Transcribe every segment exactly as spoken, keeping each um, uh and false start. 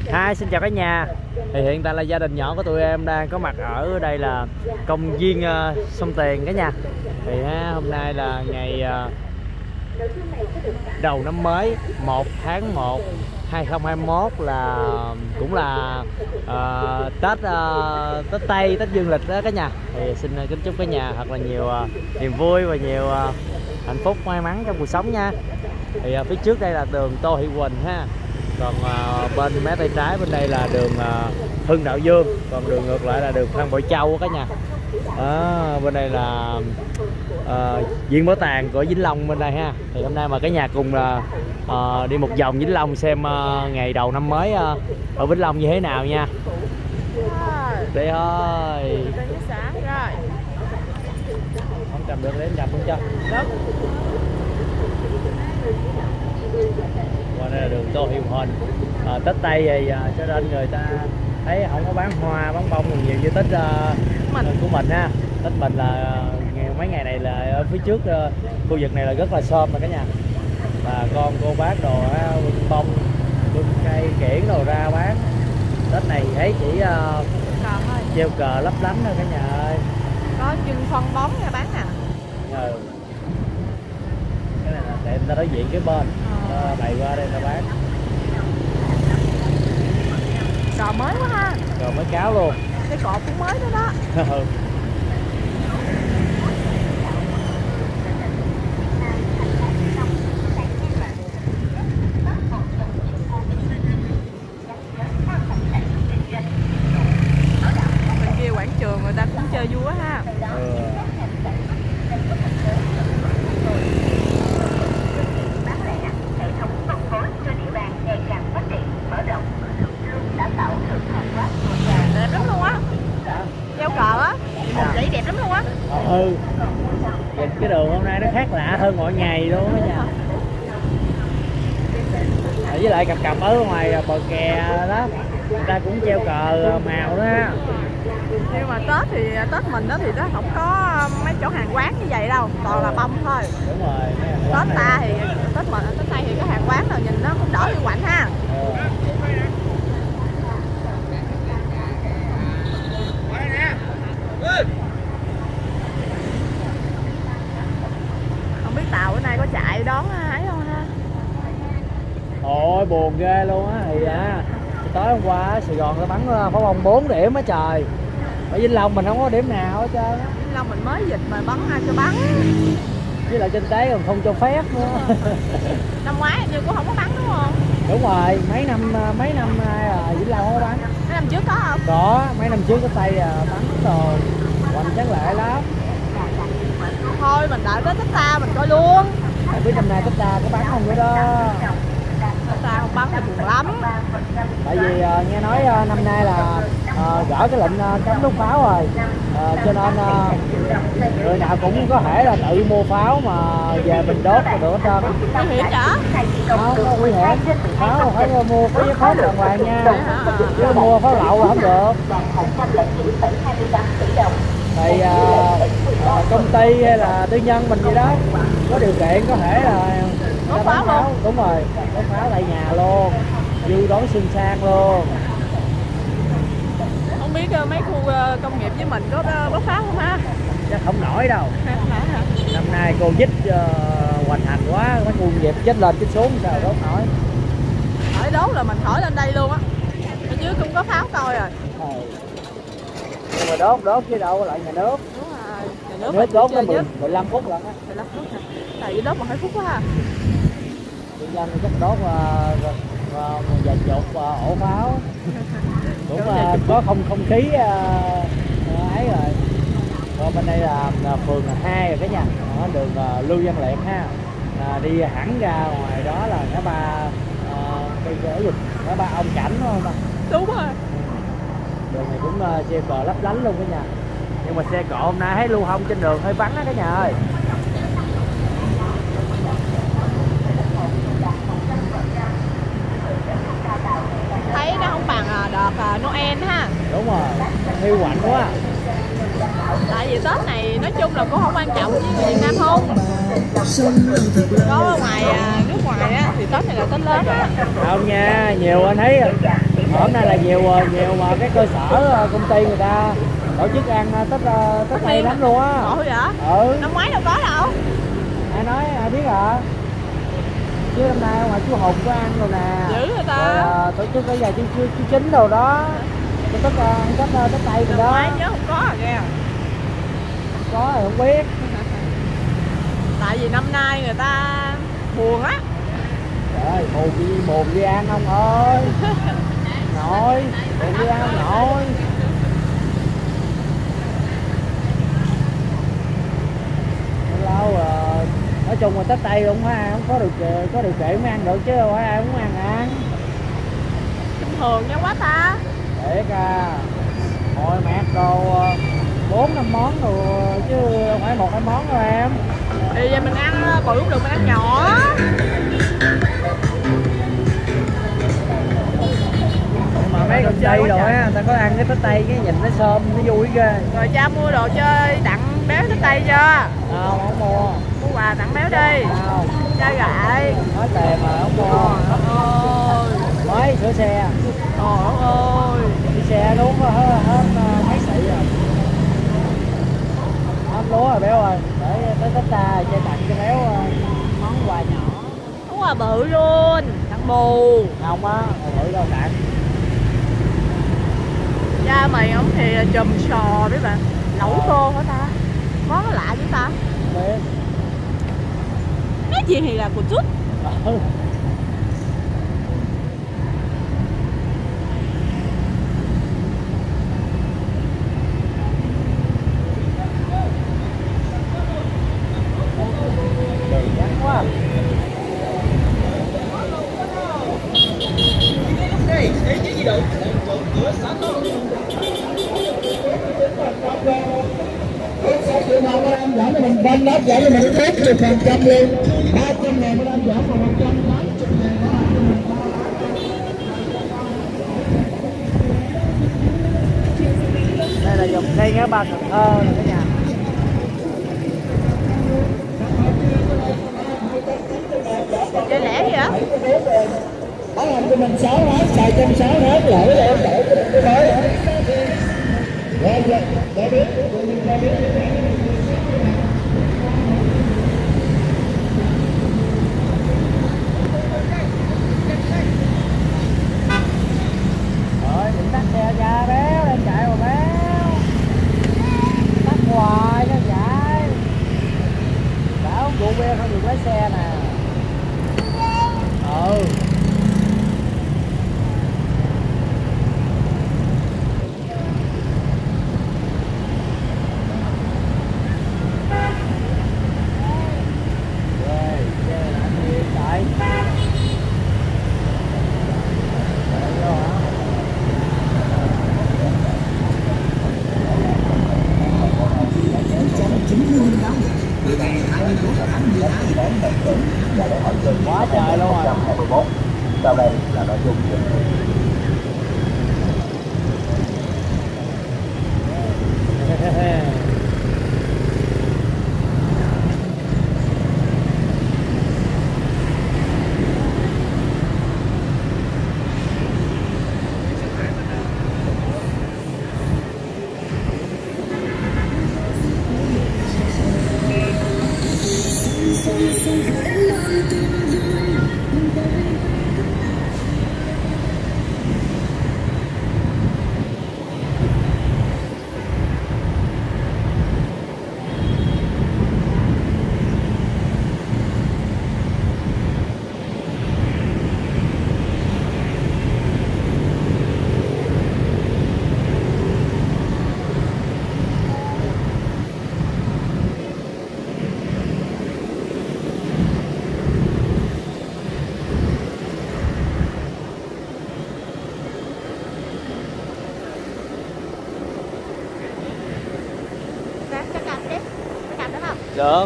Hi, xin chào cả nhà. Thì hiện tại là gia đình nhỏ của tụi em đang có mặt ở đây là công viên uh, Sông Tiền cả nhà. Thì ha, hôm nay là ngày uh, đầu năm mới một tháng một hai không hai mốt, là cũng là uh, Tết uh, Tết Tây, Tết Dương lịch đó cả nhà. Thì xin kính chúc cả nhà thật là nhiều uh, niềm vui và nhiều uh, hạnh phúc may mắn trong cuộc sống nha. Thì uh, phía trước đây là đường Tô Thị Huỳnh ha. Còn uh, bên mé tay trái bên đây là đường uh, Hưng Đạo Dương, còn đường ngược lại là đường Phan Bội Châu cả nhà. Đó, bên đây là uh, viện bảo tàng của Vĩnh Long bên đây ha. Thì hôm nay mà cả nhà cùng uh, uh, đi một vòng Vĩnh Long xem uh, ngày đầu năm mới uh, ở Vĩnh Long như thế nào nha. Đi thôi. Không cầm được đến cầm không cho. Qua đây là đường Tô Thị Huỳnh. À, Tết Tây thì à, cho nên người ta thấy không có bán hoa bán bông nhiều như Tết uh, mình. của mình ha. Tết mình là uh, mấy ngày này là ở phía trước uh, khu vực này là rất là xôm mà cả nhà. Bà con cô bác đồ ha, bưng bông, bưng cây kiển đồ ra bán. Tết này thấy chỉ uh, treo cờ lấp lánh thôi cả nhà ơi. Có chưng phân bón ra bán nè. Ừ. Cái này là để người ta đối diện cái bên. À, bày qua đây là bán cò mới quá ha, cò mới cáo luôn, cái cột cũng mới đó đó. Bên kia quảng trường người ta cũng chơi vui quá ha. Ừ. Đẹp lắm luôn á, treo cờ á, một dãy đẹp lắm luôn á. Ừ, cái đường hôm nay nó khác lạ hơn mọi ngày luôn á nha. Với lại cặp cặp ở ngoài bờ kè đó, người ta cũng treo cờ màu đó. Nhưng mà Tết thì Tết mình đó thì nó không có mấy chỗ hàng quán như vậy đâu, toàn là bông thôi. Đúng rồi. Tết ta thì Tết mình Tết Tây thì có hàng quán nào nhìn nó cũng đỡ đi quạnh ha. Ừ. Không biết tàu bữa nay có chạy đón ấy không ha? Ôi buồn ghê luôn á. Thì à, tối hôm qua Sài Gòn nó bắn pháo bông bốn điểm á trời. Ở Vĩnh Long mình không có điểm nào hết trơn á. Vĩnh Long mình mới dịch mà bắn ai cho bắn. Với lại kinh tế còn không cho phép nữa. Năm ngoái hình như cũng không có bắn đúng không? Đúng rồi, mấy năm mấy năm nay là Vĩnh Long không có bắn. Mấy năm trước có không? Có, mấy năm trước có Tây bắn rồi. Hoành tráng lệ lắm. Thôi mình đợi tới Tết ta mình coi luôn. Không biết năm nay Tết ta có bắn không nữa đó. Tết ta không bắn thì buồn lắm. Tại vì uh, nghe nói uh, năm nay là uh, gỡ cái lệnh uh, cấm đốt pháo rồi, uh, cho nên uh, người nào cũng có thể là tự mua pháo mà về mình đốt là được hết trơn. Nguy hiểm hả? Không có nguy hiểm, pháo phải mua có giấy phép đàng hoàng nha, chứ mua pháo lậu là không được. Thì uh, uh, công ty hay là tư nhân mình gì đó có điều kiện có thể là đốt pháo luôn. Đúng rồi, đốt pháo tại nhà luôn, vui đón xuân sang luôn. Không biết mấy khu công nghiệp với mình có đốt pháo không ha? Chắc không nổi đâu. Năm nay Covid uh, hoành hành quá, mấy khu công nghiệp chết lên chết xuống sao đốt nổi. Khỏi đốt là mình khỏi lên đây luôn á. Ở dưới cũng có pháo coi rồi. Ừ. Nhưng mà đốt đốt chứ đâu lại nhà nước. Đúng rồi, nhà nước, nước đốt nó mười lăm phút lận á. mười lăm phút hả? Tại đốt mà hai phút quá ha. Tư nhân chắc đốt uh, uh, vài chục uh, ổ pháo. Cũng uh, có không không khí uh, uh, ấy rồi. Còn bên đây là uh, phường hai rồi cả nhà, ở đường uh, Lưu Văn Liệt ha. À, đi hẳn ra ngoài đó là ngã ba uh, cây cái gì? Ngã ba ông Cảnh đúng không ta? Đúng rồi. Đường này cũng uh, xe cờ lấp lánh luôn cả nhà. Nhưng mà xe cộ hôm nay thấy lưu thông trên đường hơi vắng á cả nhà ơi. Thấy nó không bằng đợt Noel ha. Đúng rồi, hiu quạnh quá. Tại vì Tết này nói chung là cũng không quan trọng với Việt Nam không. Có ở ngoài nước ngoài á thì Tết này là Tết lớn á. Không nha, nhiều anh thấy Hôm nay là nhiều nhiều mà cái cơ sở công ty người ta tổ chức ăn Tết Tết Tây lắm luôn á. Ủa vậy? Ừ. Năm ngoái đâu có đâu. Ai nói ai biết hả? Chứ năm nay ngoài chú Hùng có ăn rồi nè. Dữ rồi ta. Rồi, tổ chức cái giờ chú chú chú chính đồ đó. Cái Tết Tết Tết Tây rồi đó. Năm ngoái nhớ không có à nghe. Không có thì không biết. Tại vì năm nay người ta buồn á. Trời buồn đi buồn đi ăn ông ơi. Nội, buồn đi ăn ông nội. Lâu rồi. Nói chung là Tết Tây không ai không có được có điều kiện mới ăn được chứ không phải ai muốn ăn ăn. Bình thường nha quá ta. Thiệt à. Thôi mẹ đồ bốn năm món rồi chứ không phải một hai món đâu em. Thì giờ mình ăn bự cũng được, mình ăn nhỏ. Mà mấy con Tây rồi á, ta có ăn cái Tết Tây cái nhìn nó xôm nó vui ghê. Rồi cha mua đồ chơi tặng béo Tết Tây chưa? Không, không mua. Mua quà tặng béo đi. Không. Cha gại. Nói tiền mà không mua. Ôi. Mới sửa xe. Trời ơi. Đi xe đúng hết, hết mấy xị rồi. Hết lúa rồi béo ơi. Để tới Tết ta chơi tặng cho béo món quà nhỏ. Món quà bự luôn. Tặng bù. Không á, bự đâu tặng. Cha mày ổng thì chùm sò đấy bạn. Lẩu tô hả ta? Món nó lạ dữ ta. Biết. Cái gì thì là của chút. Ừ. Đường vắng quá. Đây, đây chiếc di động cửa xã Tân. Sự nào các em giảm cho mình ban đáp giảm cho mình bốn mươi phần trăm luôn. ba trăm ngàn các em giảm còn một trăm tám mươi ngàn đó. Đây là dòng cây ngã ba Cần Thơ nè cả nhà. Chơi lẻ gì hả? Bán hàng cho mình sáu hết, xài trăm sáu hết, lỗi để em đổ cái mới. Rồi, rồi, để biết, để biết. Rồi, đừng tắt xe ra béo, em chạy mà béo. Tắt hoài cho chạy. Bảo rượu bia không được lái xe nè. Ừ. Quá trời luôn rồi. Sau đây là nội dung. Được.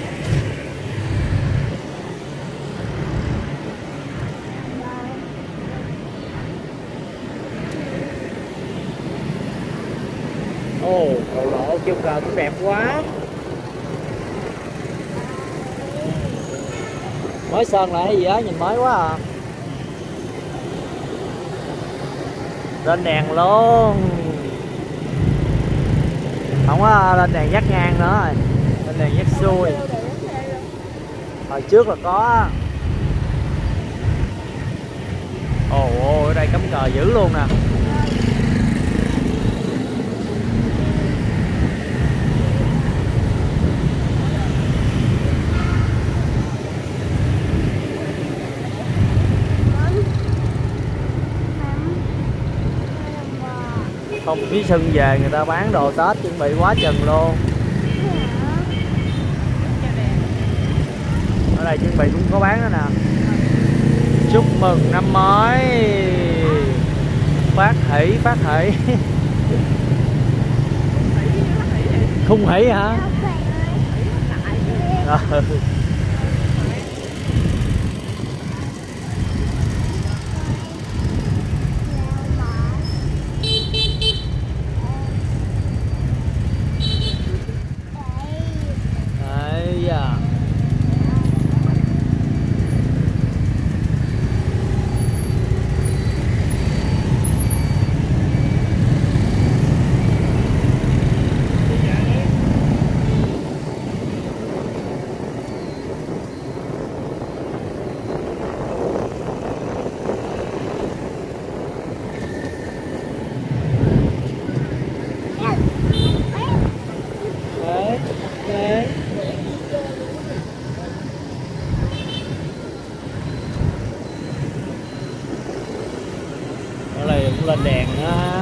Ồ, cầu lộ kêu cờ cũng đẹp quá. Mới sơn lại hay gì đó, nhìn mới quá à. Lên đèn luôn. Không có lên đèn dắt ngang nữa rồi. Lên đèn dắt xuôi. Hồi trước là có. Ồ, ồ ở đây cắm cờ dữ luôn nè. Không khí xuân về người ta bán đồ Tết chuẩn bị quá chừng luôn. Ở đây chuẩn bị cũng có bán đó nè. Chúc mừng năm mới, phát hỷ phát hỷ. Khung hỷ hả? Ừ. Đấy da. Ở đây cũng lên đèn á.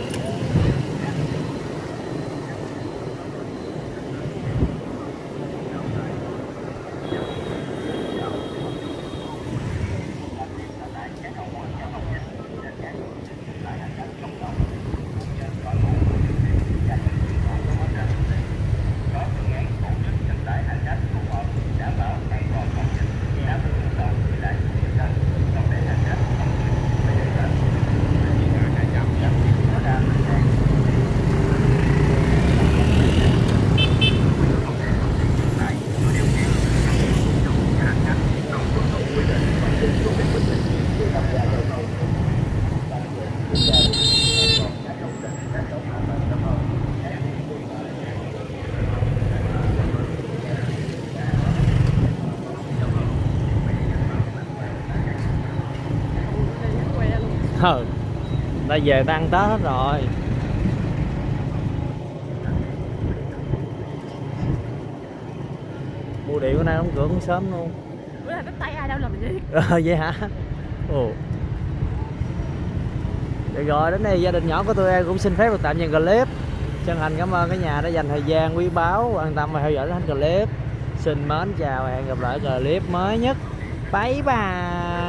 Ừ, ta về ta ăn Tết hết rồi. Bưu điện bữa nay đóng cửa cũng sớm luôn. Bữa nay Tết Tây ai đâu làm gì? Ờ vậy hả? Ồ. Được rồi, đến đây gia đình nhỏ của tụi em cũng xin phép được tạm dừng clip. Chân thành cảm ơn cả nhà đã dành thời gian quý báu quan tâm và theo dõi đến clip. Xin mến chào và hẹn gặp lại clip mới nhất. Bye bye.